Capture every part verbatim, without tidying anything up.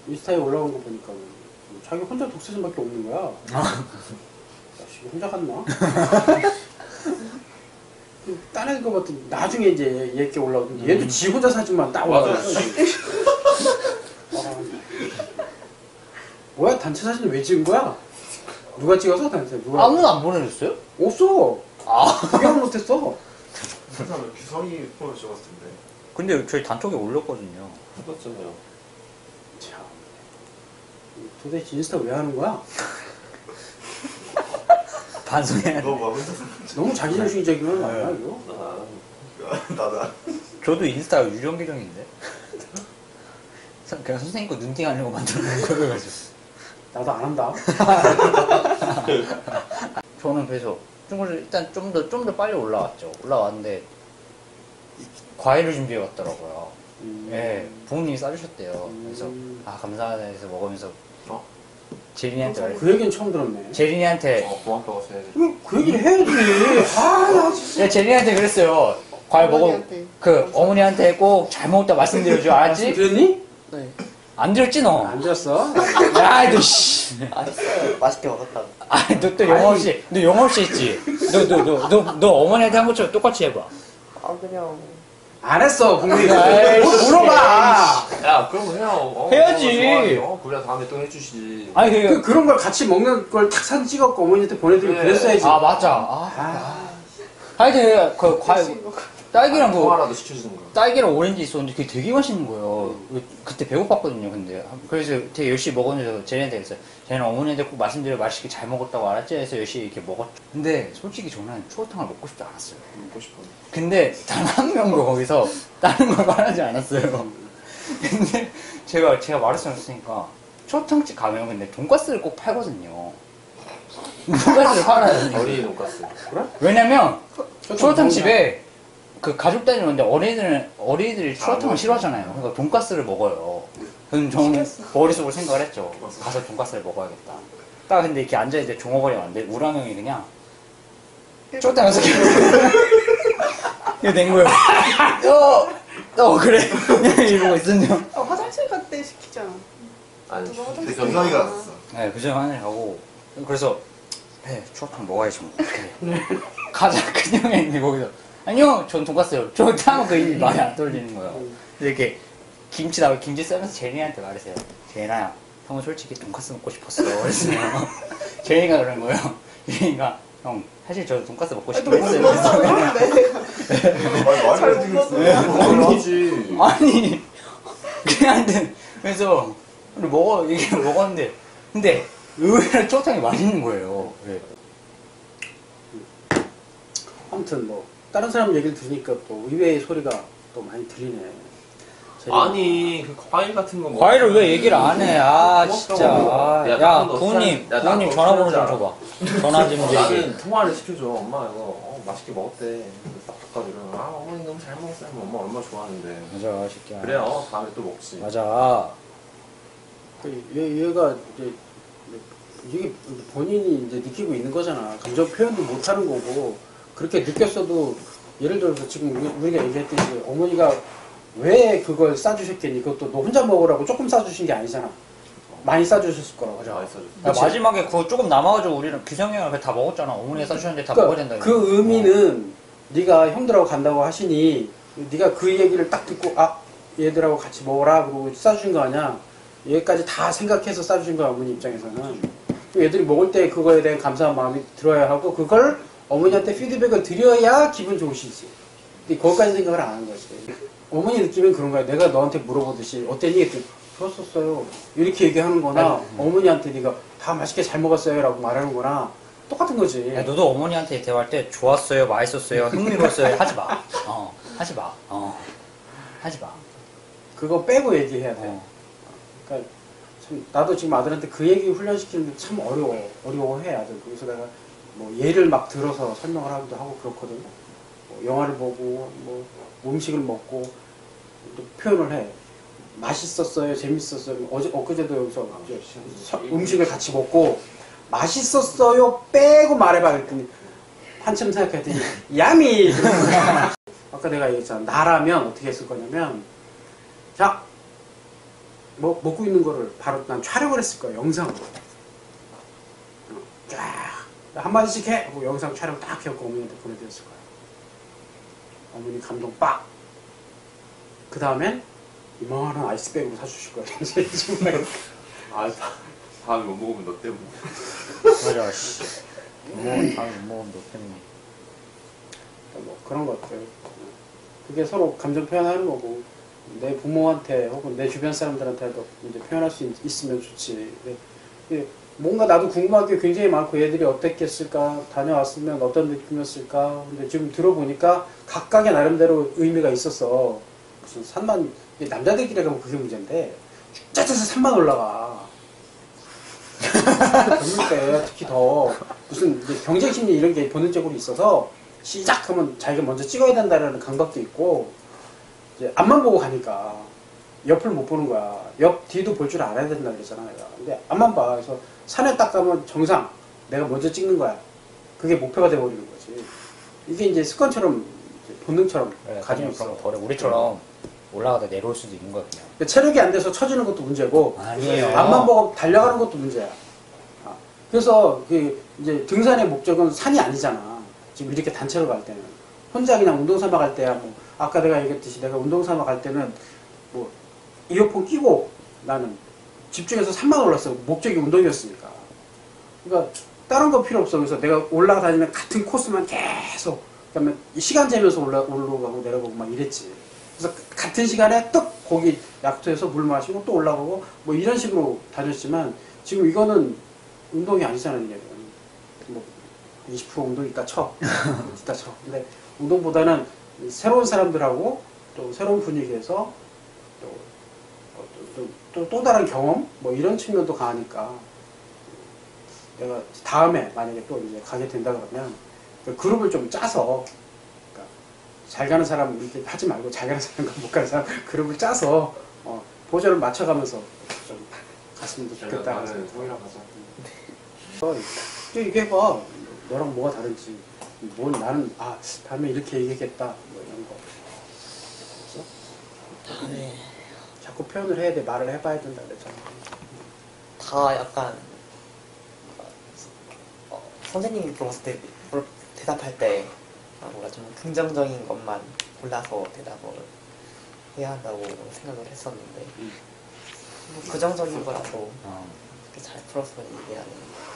인스타에 올라온 거 보니까 자기 혼자 독사진밖에 없는 거야. 아. 자식이 혼자 갔나? 딴 애들 거 봤더니 나중에 이제 얘께 올라오던데 얘도 지 혼자 사진만 딱 올라왔어. 뭐야 단체 사진 왜 찍은 거야? 누가 찍어서 단체? 누가? 아무도 안 보내줬어요? 없어. 아 구경 못했어. 세상에 규성이 폰을 찍었을 텐데. 근데 저희 단톡에 올렸거든요. 해봤잖아요. 참 도대체 인스타 왜 하는 거야? 반성해야 돼. 너뭐 혼자 너무 자기중심적이면 네. 아니야 이거? 나도 안. 저도 인스타 유령 계정인데. 그냥 선생님 거 눈팅 하려고 만들어놓은 거여가지고. 나도 안 한다. 저는 그래서 친구들 일단 좀 더 좀 더 빨리 올라왔죠. 올라왔는데 과일을 준비해 왔더라고요. 음. 예, 부모님이 싸주셨대요. 음. 그래서 아 감사하다 해서 먹으면서 어? 제린이한테 말. 그 얘기는 처음 들었네. 제린이한테 어, 보안과가 써야지. 그, 그 얘기를 해야지. 아, 나 진짜. 야, 제린이한테 그랬어요. 과일 먹어. 어머니한테. 그 어머니한테 꼭 잘 먹었다 말씀드려줘. 알았지? 들었니? 네. 안 들었지 너? 안 들었어? 야, 너 씨. 맛있어요. 맛있게 먹었다고. 아, 너 또 영어 없이, 너 영어 없이 했지? 너, 너, 너, 너, 너 어머니한테 한 것처럼 똑같이 해봐. 아 그냥 안 했어, 국민이. 아이씨. 물어봐. 야, 그럼 해요. 어, 해야지. 어, 그래 다음에 또 해주시지. 아니, 그, 그, 그런 걸 같이 먹는 걸 탁 사진 찍었고 어머니한테 보내드리고 그래. 그랬어야지. 아, 맞아. 아, 아, 하여튼, 그, 과일, 딸기랑 그, 통화라도 시켜주는 거. 딸기랑 오렌지 있었는데 그게 되게 맛있는 거예요. 그때 배고팠거든요, 근데. 그래서 되게 열심히 먹었는데 제니한테 그랬어요. 제니는 어머니한테 꼭 말씀드려 맛있게 잘 먹었다고 알았지? 해서 열심히 이렇게 먹었죠. 근데 솔직히 저는 추어탕을 먹고 싶지 않았어요. 먹고 싶어. 근데 단 한 명도 거기서 다른 걸 말하지 않았어요. 근데 제가, 제가 말했으니까 추어탕집 가면 근데 돈가스를 꼭 팔거든요. 돈가스를 팔아요. 어린이 돈가스. 그래? 왜냐면 추어탕 먹냐? 집에 그 가족 단위 오는데 어린이들은 어린이들이 추어탕을 싫어하잖아요. 그러니까 돈가스를 먹어요. 그럼 저는 머릿속으로 생각을 했죠. 가서 돈가스를 먹어야겠다. 딱 근데 이렇게 앉아있는데 종업원이 왔는데 우라명이 그냥 추어탕 여섯 개 이거 낸 거예요. 어, 어 그래. 이러고 있었네요. 어, 화장실 갈 때 시키잖아. 아니, 누가 화장실 근데 견성이가 가나? 갔어. 네, 그전 하늘 가고 그래서 네, 추어탕 먹어야지 뭐. 그래. 가자 그냥 했는데 거기서 아니요, 전 돈가스요. 저 타면 그 입이 많이 안 떨리는 거예요. 그래서 이렇게 김치 나오고 김치 썰면서 제니한테 말했어요. 제니야, 형은 솔직히 돈가스 먹고 싶었어. 그랬어요. 제니가 그런 거예요. 제니가 형, 사실 저 돈가스 먹고 싶긴 했어요. 잘 먹었어. 하지. 아니, 그냥 그래서 먹어 이게 먹었는데 근데 의외로 추어탕이 맛있는 거예요. 네. 아무튼 뭐 다른 사람 얘기를 들으니까 또 의외의 소리가 또 많이 들리네. 아니, 그 과일 같은 거. 과일을 왜 얘기를 안 해? 아, 진짜. 아, 야, 야, 나도 부모님, 야, 부모님 나도 전화번호 좀 진짜. 줘봐. 전화 좀 드리게. 나는 통화를 시켜줘. 엄마 이거 어, 맛있게 먹었대. 그래서 딱 바꿔주면 아 어머니 너무 잘 먹었어요. 엄마 얼마나 좋아하는데. 맞아, 새끼야. 그래요. 다음에 또 먹지. 맞아. 그 얘, 얘가 이제 이게 본인이 이제 느끼고 있는 거잖아. 감정 표현도 못 하는 거고 그렇게 느꼈어도 예를 들어서 지금 우리, 우리가 얘기했듯이 어머니가 왜 그걸 싸주셨겠니? 그것도 너 혼자 먹으라고 조금 싸주신 게 아니잖아. 많이 싸주셨을 거라고. 맞아, 맛있어줘. 야, 마지막에 그거 조금 남아가지고 우리는 규성이 형이 다 먹었잖아. 어머니가 싸주셨는데 다 그러니까 먹어야 된다. 그 의미는 네가 형들하고 간다고 하시니 네가 그 얘기를 딱 듣고 아 얘들하고 같이 먹어라 그러고 싸주신 거 아니야. 얘까지 다 생각해서 싸주신 거야 어머니 입장에서는. 얘들이 먹을 때 그거에 대한 감사한 마음이 들어야 하고 그걸 어머니한테 피드백을 드려야 기분 좋으시지. 근데 그것까지 생각을 안 하는 거지. 어머니 느낌은 그런 거야. 내가 너한테 물어보듯이 어땠니? 했더니 좋았었어요. 이렇게 얘기하는 거나 음. 어머니한테 네가 다 맛있게 잘 먹었어요 라고 말하는 거나 똑같은 거지. 야, 너도 어머니한테 대화할 때 좋았어요, 맛있었어요, 흥미로웠어요 하지 마. 어, 하지 마. 어, 하지 마. 그거 빼고 얘기해야 돼. 어. 그러니까 참 나도 지금 아들한테 그 얘기 훈련시키는데 참 어려워. 어려워해 아들. 그래서 내가 뭐 예를 막 들어서 설명을 하기도 하고 그렇거든. 뭐 영화를 보고 뭐 음식을 먹고 또 표현을 해. 맛있었어요, 재밌었어요. 어제 엊그제도 여기서 서- 음식을 같이 먹고 맛있었어요 빼고 말해봐 그랬더니 한참 생각했더니 야미. 아까 내가 얘기했잖아. 나라면 어떻게 했을 거냐면 자 뭐, 먹고 있는 거를 바로 난 촬영을 했을 거야, 영상으로. 어, 쫙 한마디씩 해! 하고 영상 촬영 딱 해갖고 어머니한테 보내드렸을 거야. 어머니 감동 빡! 그 다음엔 이만한 아이스백으로 사주실 거야. 정말. 아, 다, 다음에 못 먹으면 너 때문에. 맞아, 씨. 못 먹으면 다음에 못 먹으면 너 때문에. 뭐 그런 것들. 그게 서로 감정 표현하는 거고, 내 부모한테 혹은 내 주변 사람들한테도 이제 표현할 수 있, 있으면 좋지. 근데 이게 뭔가 나도 궁금한 게 굉장히 많고, 얘들이 어땠겠을까, 다녀왔으면 어떤 느낌이었을까. 근데 지금 들어보니까 각각의 나름대로 의미가 있었어. 무슨 산만, 남자들끼리 가면 그게 문제인데, 짜짜짜 산만 올라가. 젊을 때 특히 더 무슨 이제 경쟁심리 이런 게 본능적으로 있어서 시작하면 자기가 먼저 찍어야 된다는 강박도 있고, 이제 앞만 보고 가니까 옆을 못 보는 거야. 옆 뒤도 볼 줄 알아야 된다 그랬잖아 내가. 근데 앞만 봐. 그래서 산에 딱 가면 정상, 내가 먼저 찍는 거야. 그게 목표가 돼버리는 거지. 이게 이제 습관처럼 이제 본능처럼 그래, 가지고 그런 거 있어. 버려. 우리처럼 올라가다 내려올 수도 있는 거야, 그냥. 그러니까 체력이 안 돼서 처지는 것도 문제고, 아니에요. 앞만 보고 달려가는 것도 문제야. 아, 그래서 그 이제 등산의 목적은 산이 아니잖아. 지금 이렇게 단체로 갈 때는 혼자 그냥 운동 삼아 갈 때야 뭐 아까 내가 얘기했듯이 내가 운동 삼아 갈 때는 뭐 이어폰 끼고 나는 집중해서 산만 올랐어. 목적이 운동이었으니까. 그러니까 다른 거 필요 없어. 그래서 내가 올라다니면 같은 코스만 계속, 그다음에 시간 재면서 올라 올라가고 내려가고 막 이랬지. 그래서 같은 시간에 뚝 거기 약토해서 물 마시고 또 올라가고 뭐 이런 식으로 다녔지만, 지금 이거는 운동이 아니잖아. 이게 뭐 이십 퍼센트 운동 있다 쳐. 있다 쳐. 근데 운동보다는 새로운 사람들하고 또 새로운 분위기에서 또, 또, 또, 또 다른 경험 뭐 이런 측면도 강하니까, 내가 다음에 만약에 또 이제 가게 된다 그러면 그 그룹을 좀 짜서, 그러니까 잘 가는 사람 이렇게 하지 말고 잘 가는 사람과 못 가는 사람 그룹을 짜서 어, 보조를 맞춰가면서 좀 갔으면 좋겠다. 나는 형이랑 가자. 어, 이게 봐. 너랑 뭐가 다른지. 뭘 나는 아 다음에 이렇게 얘기하겠다 뭐 이런 거. 그래서 네. 자꾸 표현을 해야 돼. 말을 해봐야 된다 그랬잖아. 다 약간 어, 선생님이 물어봤을 때 물- 대답할 때 아, 뭔가 좀 긍정적인 것만 골라서 대답을 해야 한다고 생각을 했었는데 음. 뭐 부정적인 거라도 어. 이렇게 잘 풀어서 얘기하는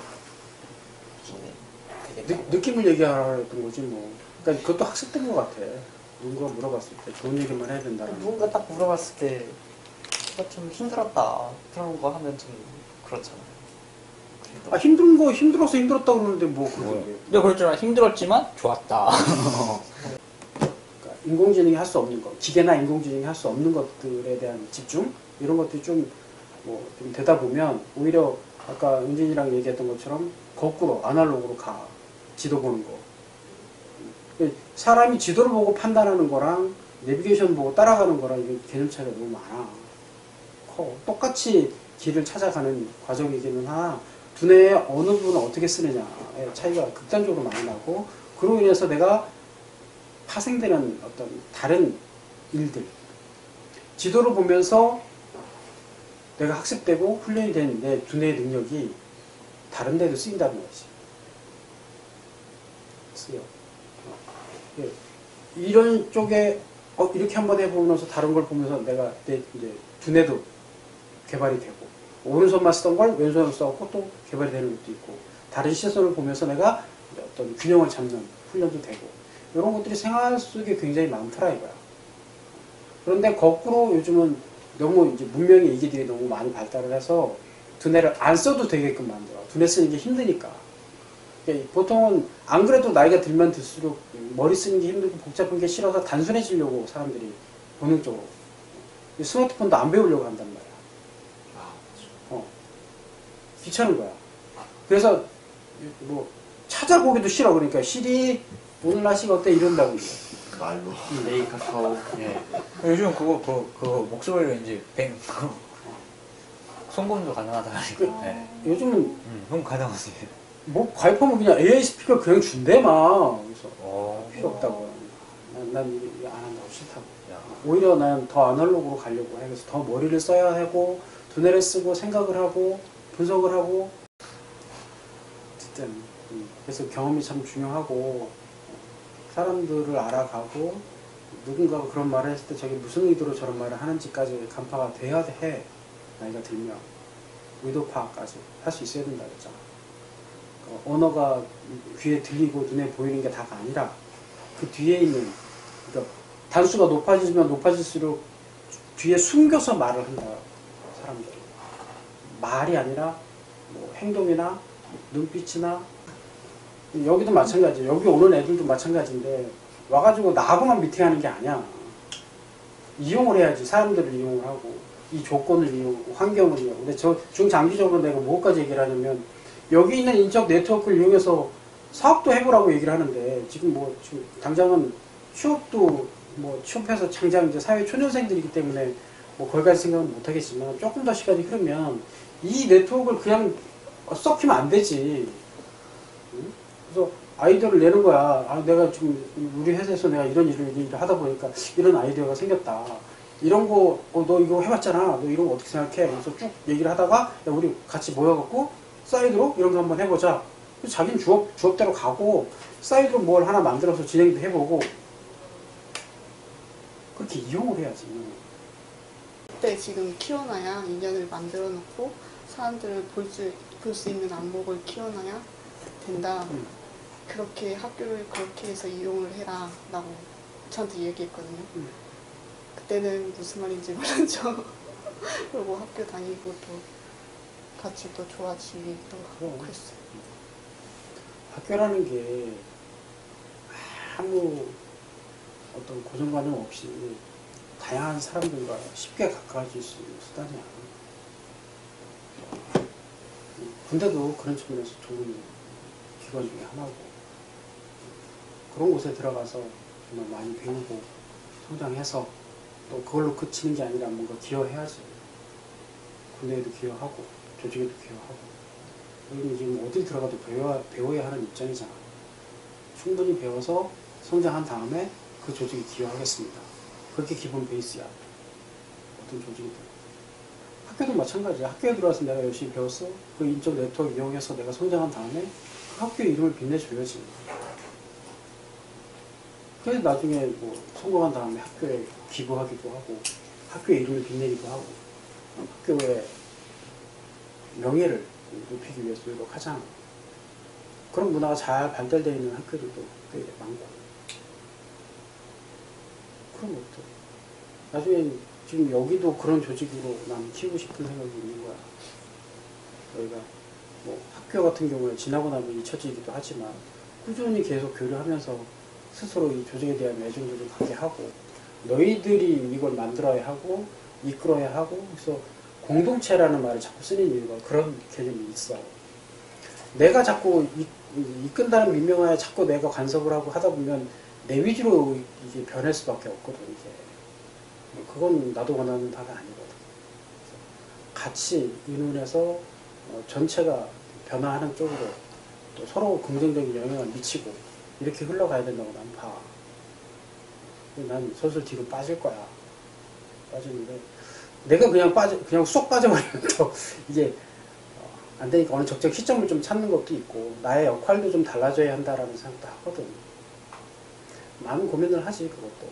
게 되게 느, 느낌을 얘기하랬던 거지 뭐. 그러니까 그것도 학습된 것 같아. 누군가 물어봤을 때 좋은 얘기만 해야 된다는. 누군가 딱 물어봤을 때 뭔가 좀 힘들었다 그런 거 하면 좀 그렇잖아요. 그래도 아 힘든 거 힘들어서 힘들었다 그러는데 뭐 그게. 뭐, 근데 그렇잖아. 힘들었지만 좋았다. 그러니까 인공지능이 할 수 없는 것, 기계나 인공지능이 할 수 없는 것들에 대한 집중 이런 것들이 좀 뭐 좀 되다 보면 오히려 아까 은진이랑 얘기했던 것처럼 거꾸로 아날로그로 가. 지도 보는 거. 사람이 지도를 보고 판단하는 거랑 내비게이션 보고 따라가는 거랑 이게 개념 차이가 너무 많아. 커. 똑같이 길을 찾아가는 과정이기는 하나 두뇌의 어느 부분을 어떻게 쓰느냐의 차이가 극단적으로 많이 나고, 그로 인해서 내가 파생되는 어떤 다른 일들, 지도를 보면서 내가 학습되고 훈련이 된 내 두뇌의 능력이 다른 데도 쓰인다는 거지. 쓰여. 어. 예. 이런 쪽에 어, 이렇게 한번 해보면서 다른 걸 보면서 내가 내 이제 두뇌도 개발이 되고, 오른손만 쓰던 걸 왼손으로 써갖고 또 개발이 되는 것도 있고, 다른 시선을 보면서 내가 어떤 균형을 잡는 훈련도 되고, 이런 것들이 생활 속에 굉장히 많더라 이거야. 그런데 거꾸로 요즘은 너무 이제 문명의 이기들이 너무 많이 발달을 해서 두뇌를 안 써도 되게끔 만들어. 두뇌 쓰는 게 힘드니까. 그러니까 보통은 안 그래도 나이가 들면 들수록 머리 쓰는 게 힘들고 복잡한 게 싫어서 단순해지려고 사람들이 본능적으로 스마트폰도 안 배우려고 한단 말이야. 어. 귀찮은 거야. 그래서 뭐 찾아보기도 싫어. 그러니까 시리 오늘 날씨가 어때 이런다고 이제. 말로. 에이 카카오. 예. 요즘 그거 그, 그 목소리로 이제 뱅 그거 송금도 가능하다 그, 하니까. 예. 요즘은 음, 형 가능하세요. 뭐 가입하면 그냥 에이아이 스피커 그냥 준대 막. 그래서 어. 필요 없다고. 난, 난 이거 안 한다고 싫다고. 야. 오히려 난 더 아날로그로 가려고 해. 그래서 더 머리를 써야 하고 두뇌를 쓰고 생각을 하고 분석을 하고 어쨌든 음, 그래서 경험이 참 중요하고 사람들을 알아가고 누군가가 그런 말을 했을 때 저게 무슨 의도로 저런 말을 하는지까지 간파가 돼야 해. 나이가 들면 의도 파악까지 할 수 있어야 된다 그랬잖아. 어, 언어가 귀에 들리고 눈에 보이는 게 다가 아니라 그 뒤에 있는 그러니까 단수가 높아지면 높아질수록 뒤에 숨겨서 말을 한다 사람들이. 말이 아니라 뭐 행동이나 눈빛이나 여기도 마찬가지예요. 여기 오는 애들도 마찬가지인데 와가지고 나하고만 미팅하는 게 아니야. 이용을 해야지. 사람들을 이용을 하고 이 조건을 이용하고 환경을 이용하고. 근데 저 중장기적으로 내가 뭐까지 얘기를 하냐면 여기 있는 인적 네트워크를 이용해서 사업도 해보라고 얘기를 하는데 지금 뭐 지금 당장은 취업도 뭐 취업해서 당장 이제 사회 초년생들이기 때문에 뭐 거기까지 생각은 못 하겠지만 조금 더 시간이 흐르면 이 네트워크를 그냥 썩히면 안 되지. 응? 그래서 아이디어를 내는 거야. 아, 내가 지금 우리 회사에서 내가 이런 일을, 일을 하다 보니까 이런 아이디어가 생겼다. 이런 거, 어, 너 이거 해봤잖아. 너 이런 거 어떻게 생각해? 그래서 쭉 얘기를 하다가 야, 우리 같이 모여갖고 사이드로 이런 거 한번 해보자. 자기는 주업, 주업대로 가고 사이드로 뭘 하나 만들어서 진행도 해보고 그렇게 이용을 해야지. 그때 지금 키워놔야 인연을 만들어 놓고 사람들을 볼 수, 볼 수 있는 안목을 키워놔야 된다. 음. 그렇게 학교를 그렇게 해서 이용을 해라 라고 저한테 얘기했거든요. 음. 그때는 무슨 말인지 몰랐죠. 그리고 학교 다니고 또 같이 또 좋아지기도 하고 그랬어요. 학교라는 게 아무 어떤 고정관념 없이 다양한 사람들과 쉽게 가까워질 수 있는 수단이야. 군대도 그런 측면에서 좋은 기관 중에 하나고 그런 곳에 들어가서 정말 많이 배우고 성장해서 또 그걸로 그치는 게 아니라 뭔가 기여해야지. 군대에도 기여하고 조직에도 기여하고 우리는 지금 어딜 들어가도 배워야, 배워야 하는 입장이잖아. 충분히 배워서 성장한 다음에 그 조직에 기여하겠습니다. 그렇게 기본 베이스야. 어떤 조직이든. 학교도 마찬가지야. 학교에 들어와서 내가 열심히 배웠어. 그 인적 네트워크 이용해서 내가 성장한 다음에 그 학교의 이름을 빛내줘야지. 그래서 나중에 뭐 성공한 다음에 학교에 기부하기도 하고 학교의 이름을 빛내기도 하고 학교의 명예를 높이기 위해서 노력하잖아. 그런 문화가 잘 발달되어 있는 학교들도 꽤 많고 그런 것도 나중에 지금 여기도 그런 조직으로 난 키우고 싶은 생각이 있는 거야. 저희가 뭐 학교 같은 경우에 지나고 나면 잊혀지기도 하지만 꾸준히 계속 교류하면서 스스로 이 조직에 대한 애정도를 갖게 하고 너희들이 이걸 만들어야 하고 이끌어야 하고 그래서 공동체라는 말을 자꾸 쓰는 이유가 그런 개념이 있어. 내가 자꾸 이, 이끈다는 민명하에 자꾸 내가 간섭을 하고 하다 보면 내 위주로 이게 변할 수밖에 없거든. 이게 그건 나도 원하는 바가 아니거든. 같이 의논해서 어, 전체가 변화하는 쪽으로 또 서로 긍정적인 영향을 미치고 이렇게 흘러가야 된다고 난 봐. 난 슬슬 뒤로 빠질 거야. 빠지는데 내가 그냥 빠져 그냥 쏙 빠져버리면 또 이게 어, 안 되니까 어느 적적 시점을 좀 찾는 것도 있고 나의 역할도 좀 달라져야 한다라는 생각도 하거든. 많은 고민을 하지 그것도.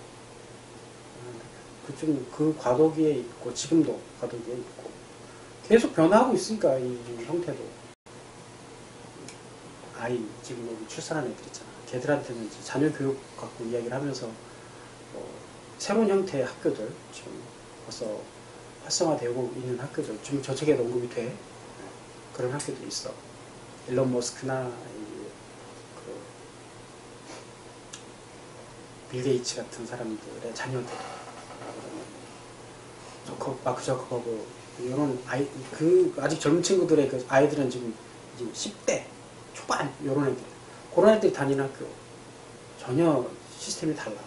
그좀 그 과도기에 있고 지금도 과도기에 있고 계속 변화하고 있으니까 이 형태도. 아이 지금 여기 출산한 애들 있잖아. 걔들한테는 이제 자녀 교육 갖고 이야기를 하면서 어, 새로운 형태의 학교들 지금 벌써 활성화되고 있는 학교들 지금 저쪽에도 언급이 돼. 그런 학교들이 있어. 일론 머스크나 그 빌 게이츠 같은 사람들의 자녀들, 저커, 마크 저커버그 이런 아이 그 아직 젊은 친구들의 그 아이들은 지금 이제 십 대 초반 이런 애들, 그런 애들이 다니는 학교 전혀 시스템이 달라.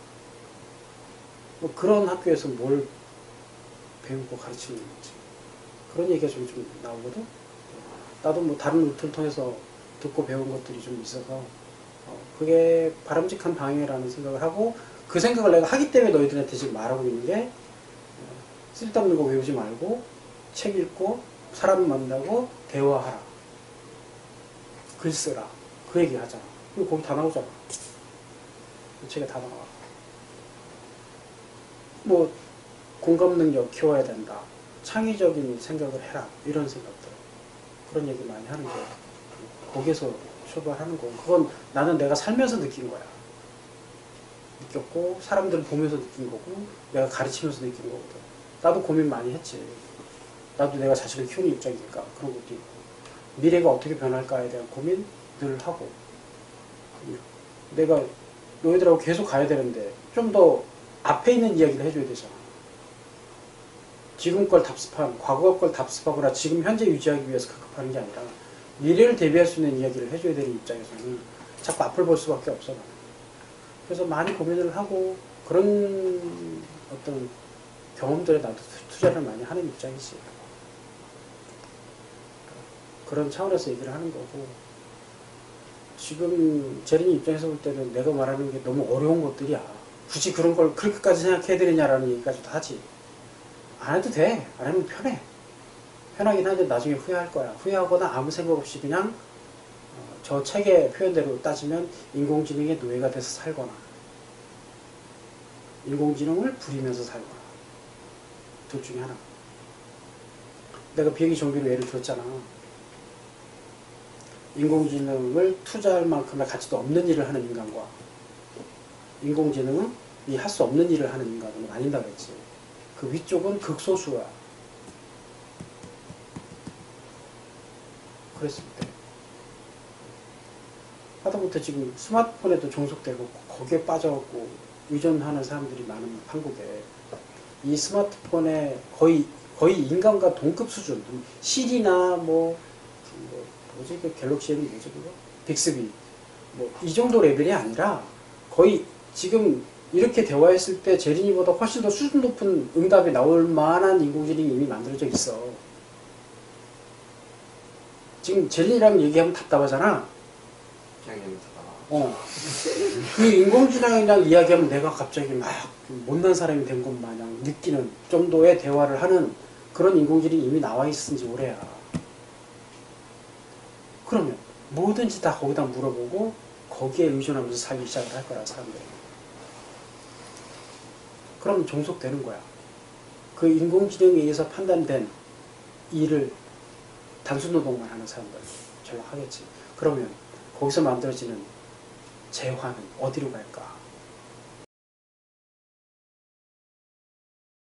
뭐 그런 학교에서 뭘 배우고 가르치는 거지. 그런 얘기가 좀, 좀 나오거든. 나도 뭐 다른 루트를 통해서 듣고 배운 것들이 좀 있어서 어, 그게 바람직한 방향이라는 생각을 하고 그 생각을 내가 하기 때문에 너희들한테 지금 말하고 있는 게 쓸데없는 거 외우지 말고 책 읽고 사람 만나고 대화하라. 글 쓰라. 그 얘기 하잖아. 그리고 거기 다 나오잖아. 그 책에 다 나와. 뭐 공감 능력 키워야 된다. 창의적인 생각을 해라. 이런 생각들. 그런 얘기 많이 하는 게 거기에서 출발하는 거고 그건 나는 내가 살면서 느낀 거야. 느꼈고 사람들을 보면서 느낀 거고 내가 가르치면서 느낀 거거든. 나도 고민 많이 했지. 나도 내가 자식을 키우는 입장이니까 그런 것도 있고 미래가 어떻게 변할까에 대한 고민 늘 하고 내가 너희들하고 계속 가야 되는데 좀 더 앞에 있는 이야기를 해줘야 되잖아. 지금 걸 답습한 과거 걸 답습하거나 지금 현재 유지하기 위해서 급급하는 게 아니라 미래를 대비할 수 있는 이야기를 해줘야 되는 입장에서는 자꾸 앞을 볼 수밖에 없어. 나는. 그래서 많이 고민을 하고 그런 어떤 경험들에 나도 투자를 많이 하는 입장이지. 그런 차원에서 얘기를 하는 거고 지금 제린이 입장에서 볼 때는 내가 말하는 게 너무 어려운 것들이야. 굳이 그런 걸 그렇게까지 생각해야 되느냐라는 얘기까지도 하지. 안 해도 돼. 안 하면 편해. 편하긴 한데 나중에 후회할 거야. 후회하거나 아무 생각 없이 그냥 어, 저 책의 표현대로 따지면 인공지능의 노예가 돼서 살거나 인공지능을 부리면서 살거나 둘 중에 하나. 내가 비행기 정비로 예를 들었잖아. 인공지능을 투자할 만큼의 가치도 없는 일을 하는 인간과 인공지능은 이 할 수 없는 일을 하는 인간은 아닌다 그랬지. 그 위쪽은 극소수야. 그랬을 때 하다못해 지금 스마트폰에도 종속되고 거기에 빠져갖고 의존하는 사람들이 많은 한국에 이 스마트폰에 거의 거의 인간과 동급 수준 실이나 뭐, 뭐 뭐지 그 갤럭시에는 뭐지 그거 빅스비 뭐 이 정도 레벨이 아니라 거의 지금 이렇게 대화했을 때 제린이보다 훨씬 더 수준 높은 응답이 나올 만한 인공지능이 이미 만들어져 있어. 지금 제린이랑 얘기하면 답답하잖아. 그냥 얘기하다. 어. 그 인공지능이랑 이야기하면 내가 갑자기 막 못난 사람이 된 것 마냥 느끼는 정도의 대화를 하는 그런 인공지능이 이미 나와 있은 지 오래야. 그러면 뭐든지 다 거기다 물어보고 거기에 의존하면서 살기 시작을 할 거라 사람들이. 그럼 종속되는 거야. 그 인공지능에 의해서 판단된 일을 단순 노동만 하는 사람들 전락하겠지. 그러면 거기서 만들어지는 재화는 어디로 갈까?